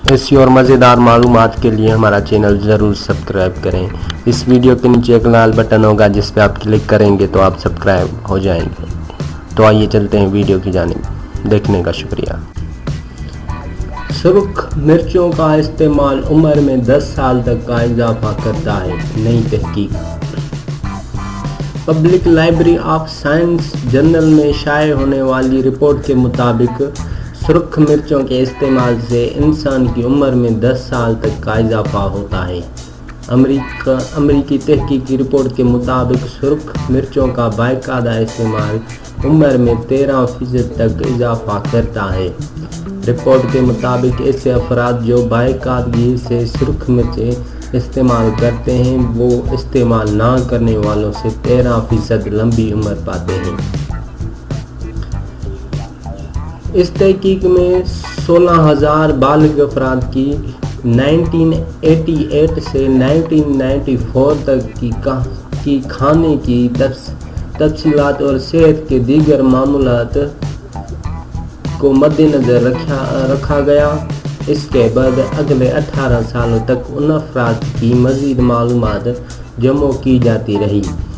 ऐसी और मज़ेदार मालूमात के लिए हमारा चैनल ज़रूर सब्सक्राइब करें। इस वीडियो के नीचे एक लाल बटन होगा जिस पे आप क्लिक करेंगे तो आप सब्सक्राइब हो जाएंगे। तो आइए चलते हैं वीडियो की जानिब, देखने का शुक्रिया। सुर्ख मिर्चों का इस्तेमाल उम्र में 10 साल तक का इजाफा करता है, नई तहकीक। Public library of science journal में शाये होने वाली रिपोर्ट के मुताबिक सुर्ख मिर्चों के इस्तेमाल से इंसान की उम्र में 10 साल तक का इजाफा होता है। अमरीकी तहकीकी रिपोर्ट के मुताबिक सुर्ख मिर्चों का बाकायदा इस्तेमाल उम्र में 13% तक इजाफा करता है। रिपोर्ट के मुताबिक ऐसे अफराद जो बाकायदगी से सुर्ख मिर्चें इस्तेमाल करते हैं वो इस्तेमाल ना करने वालों से 13% लंबी उम्र पाते हैं। इस तहकीक में 16,000 बालिग अफराद की 1988 से 1994 तक की खाने की तफसीलात और सेहत के दीगर मामूलात को मद्देनज़र रखा गया। इसके बाद अगले 18 सालों तक उन अफराद की मज़ीद मालूमात जमा की जाती रही।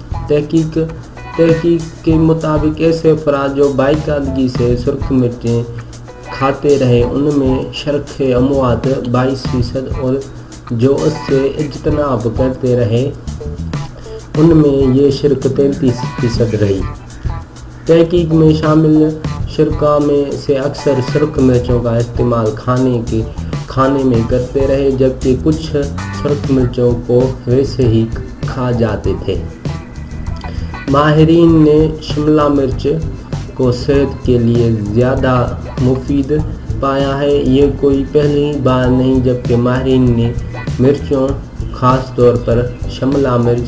तहकीक के मुताबिक ऐसे अफराद जो बाकायदगी से सुर्ख मिर्चें खाते रहे उनमें शर्ख अमवात 22% और जो उससे इज्तनाब करते रहे उनमें ये शिरक 33% रही। तहकीक में शामिल शिरका में से अक्सर सुर्ख मिर्चों का इस्तेमाल खाने में करते रहे, जबकि कुछ सुर्ख मिर्चों को वैसे ही खा जाते थे। माहिरीन ने शिमला मिर्च को सेहत के लिए ज़्यादा मुफीद पाया है। ये कोई पहली बार नहीं जबकि माहिरीन ने मिर्चों ख़ास तौर पर शिमला मिर्च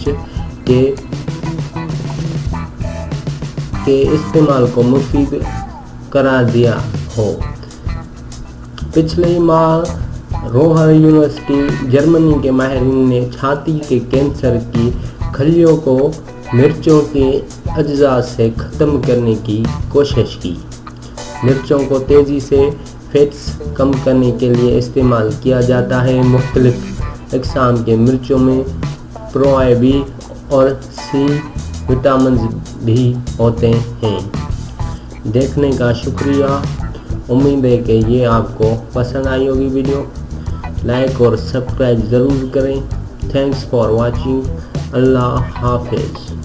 के इस्तेमाल को मुफीद करार दिया हो। पिछले माह रोहर यूनिवर्सिटी जर्मनी के माहिरीन ने छाती के कैंसर की खलियों को मिर्चों के अज्जा से ख़त्म करने की कोशिश की। मिर्चों को तेज़ी से फैट्स कम करने के लिए इस्तेमाल किया जाता है। मुख्तलिफ अक़साम के मिर्चों में प्रोआई और सी विटामिन भी होते हैं। देखने का शुक्रिया। उम्मीद है कि ये आपको पसंद आई होगी वीडियो। लाइक और सब्सक्राइब ज़रूर करें। Thanks for watching. अल्लाह हाफिज़।